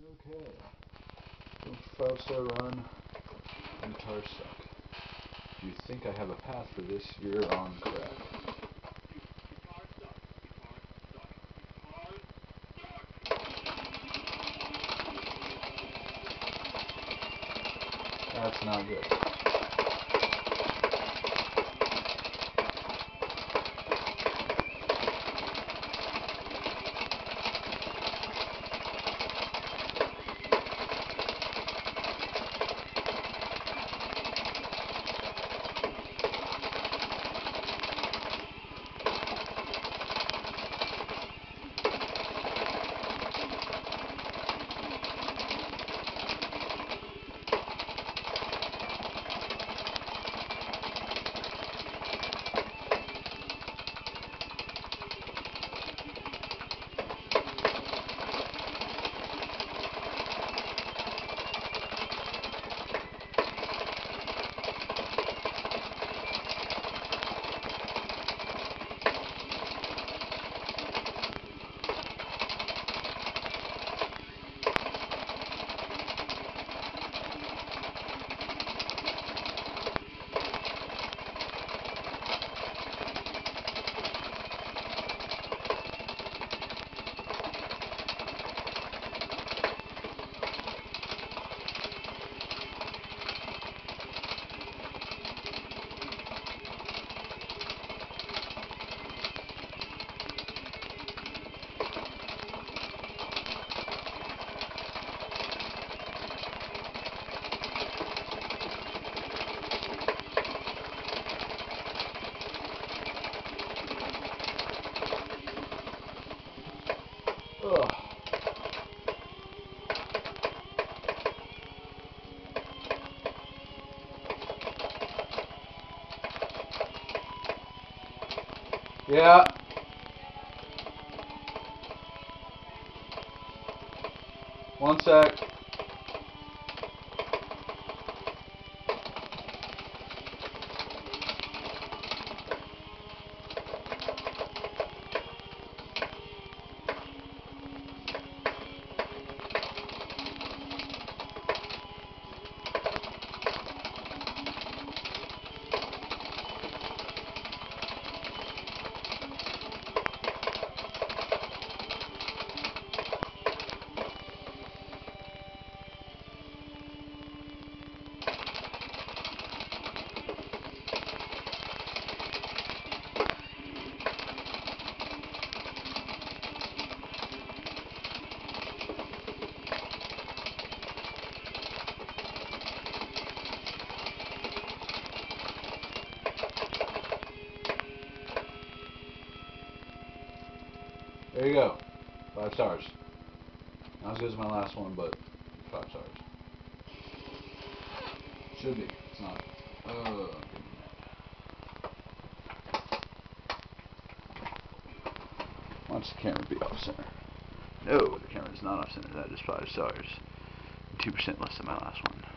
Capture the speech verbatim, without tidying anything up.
Okay. five star run. Guitar Suck. If you think I have a path for this, you're on crack. That's not good. Ugh. Yeah. One sec. There you go. Five stars. Not as good as my last one, but five stars. Should be. It's not. Uh, Watch the camera be off center. No, the camera's not off center. That is five stars. two percent less than my last one.